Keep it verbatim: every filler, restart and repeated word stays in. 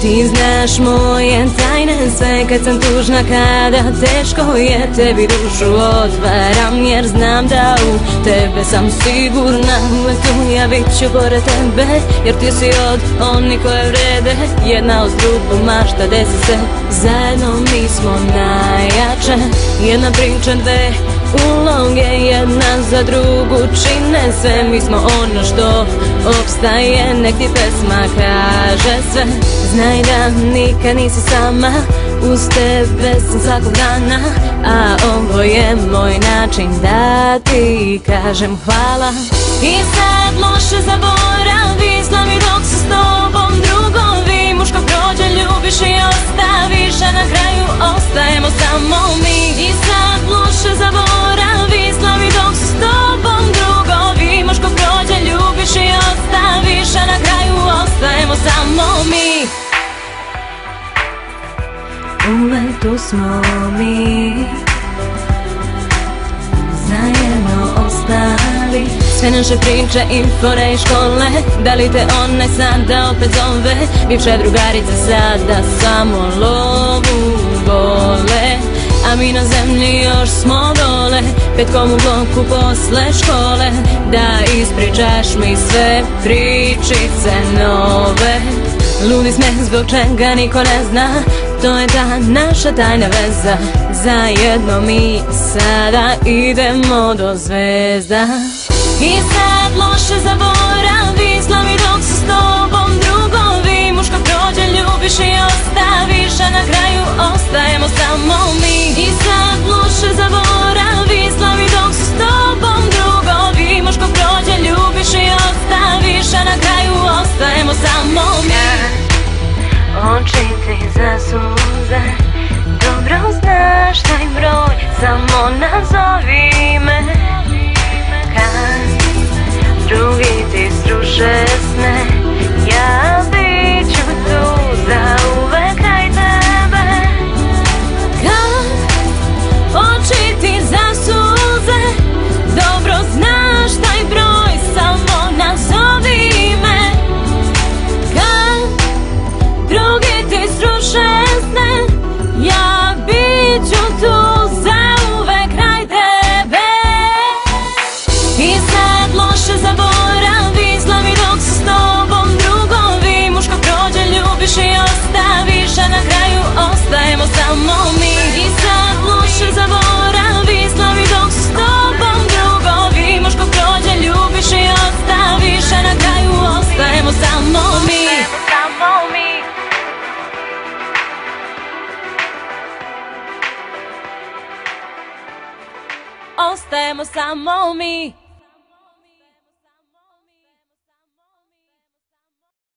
Ti znaš moje tajne sve kad sam tužna, kada teško je, tebi dušu otvaram jer znam da u tebe sam sigurna. Uvek tu ja bit ću pored tebe jer ti si od onih koje vrede. Jedna uz drugu mašta desi se, zajedno mi smo najjače. Jedna priča, dve uloge, jedna za drugu čine sve. Mi smo ono što opstaje, nek ti pesma kaže sve. Znaj da nikad nisi sama, uz tebe sam svakog dana, a ovo je moj način da ti kažem hvala. I sad loše zaboravi, slavi dok su s tobom drugovi. Muško prođe, ljubiš i ostaviš, a na kraju ostajemo samo mi. I sad loše zaboravi, slavi dok su s tobom drugovi. Muško prođe, ljubiš i ostaviš, a na kraju ostajemo samo mi. Uvek tu smo mi, zajedno ostali. Sve naše priče i fore i škole, da li te one sada opet zove? Bivša drugarica sada samo lovu vole, a mi na zemlji još smo dole, petkom u bloku posle škole. Da ispričaš mi sve pričice nove. Ludi smeh zbog čega niko ne zna, to je ta naša tajna veza. Zajedno mi sada idemo do zvezda. I sad loše zaboravi, slavi dok su s tobom drugovi. Muško prođe, ljubiš i ostaviš, a na kraju ostajemo samo mi. I sad loše zaboravi, slavi dok su s tobom drugovi. Muško prođe, ljubiš i ostaviš, a na kraju ostajemo samo mi. Oči ti zasuze, dobro znaš taj broj, samo nazovi me. Kad drugi ti sruše sne, ja bit ću tu zauvek kraj tebe. Kad oči ti zasuze, dobro znaš taj broj, samo nazovi me. Kad drugi ti sruše sne, ja bit ću tu zauvek kraj tebe. I sad loše zaboravi, slavi dok su s tobom drugovi. Muško prođe, ljubiš i ostaviš, a na kraju ostajemo samo mi. I sad loše zaboravi, slavi dok su s tobom drugovi. Muško prođe, ljubiš i ostaviš, a na kraju ostajemo samo mi. Ostajemo samo mi.